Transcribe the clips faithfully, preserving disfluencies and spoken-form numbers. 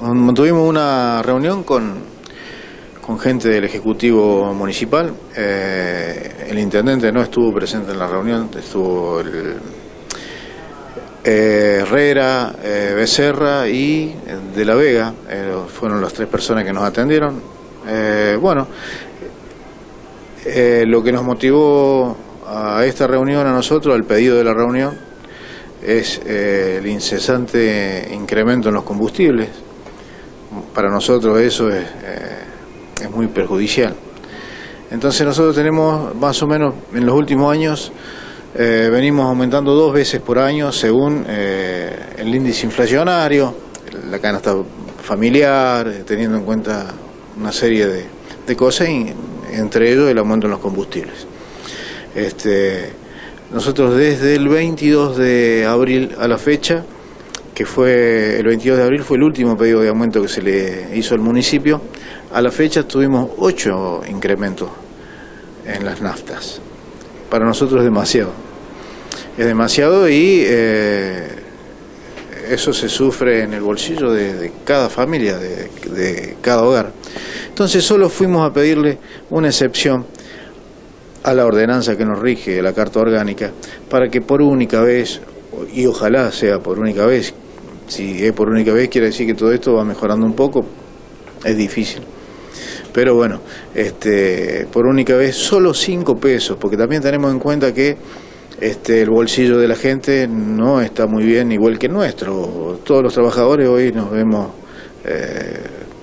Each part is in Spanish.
Mantuvimos una reunión con, con gente del Ejecutivo Municipal. Eh, el Intendente no estuvo presente en la reunión, estuvo el, eh, Herrera, eh, Becerra y De la Vega. Eh, fueron las tres personas que nos atendieron. Eh, bueno, eh, lo que nos motivó a esta reunión, a nosotros, al pedido de la reunión, es eh, el incesante incremento en los combustibles. Para nosotros eso es, eh, es muy perjudicial. Entonces nosotros tenemos más o menos en los últimos años eh, venimos aumentando dos veces por año según eh, el índice inflacionario, la canasta familiar, teniendo en cuenta una serie de, de cosas, y entre ellos el aumento en los combustibles. Este, nosotros desde el veintidós de abril a la fecha, que fue el veintidós de abril, fue el último pedido de aumento que se le hizo al municipio, a la fecha tuvimos ocho incrementos en las naftas. Para nosotros es demasiado. Es demasiado y eh, eso se sufre en el bolsillo de, de cada familia, de, de cada hogar. Entonces solo fuimos a pedirle una excepción a la ordenanza que nos rige, la Carta Orgánica, para que por única vez, y ojalá sea por única vez, si es por única vez quiere decir que todo esto va mejorando un poco, es difícil. Pero bueno, este, por única vez solo cinco pesos, porque también tenemos en cuenta que este, el bolsillo de la gente no está muy bien, igual que el nuestro. Todos los trabajadores hoy nos vemos, eh,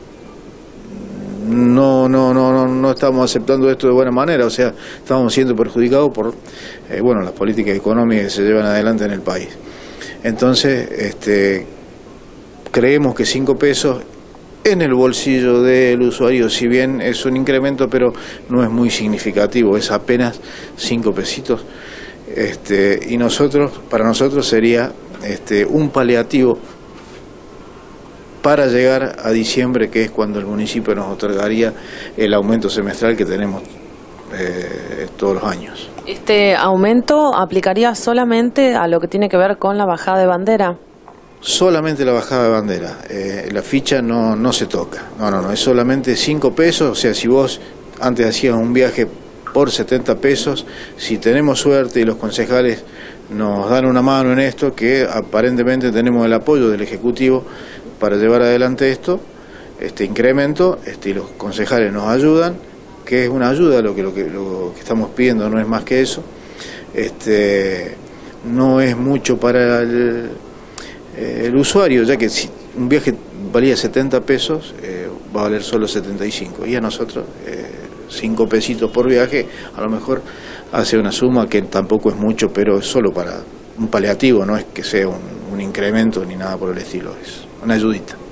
no, no, no, no, no estamos aceptando esto de buena manera, o sea, estamos siendo perjudicados por eh, bueno, las políticas económicas que se llevan adelante en el país. Entonces, este, creemos que cinco pesos en el bolsillo del usuario, si bien es un incremento, pero no es muy significativo, es apenas cinco pesitos. Este, y nosotros, para nosotros sería este, un paliativo para llegar a diciembre, que es cuando el municipio nos otorgaría el aumento semestral que tenemos eh, todos los años. ¿Este aumento aplicaría solamente a lo que tiene que ver con la bajada de bandera? Solamente la bajada de bandera, eh, la ficha no, no se toca, no, no, no, es solamente cinco pesos, o sea, si vos antes hacías un viaje por setenta pesos, si tenemos suerte y los concejales nos dan una mano en esto, que aparentemente tenemos el apoyo del Ejecutivo para llevar adelante esto, este incremento, este, y los concejales nos ayudan, que es una ayuda, lo que, lo que, lo que estamos pidiendo no es más que eso, este, no es mucho para el, el usuario, ya que si un viaje valía setenta pesos, eh, va a valer solo setenta y cinco, y a nosotros eh, cinco pesitos por viaje, a lo mejor hace una suma que tampoco es mucho, pero es solo para un paliativo, no es que sea un, un incremento ni nada por el estilo, es una ayudita.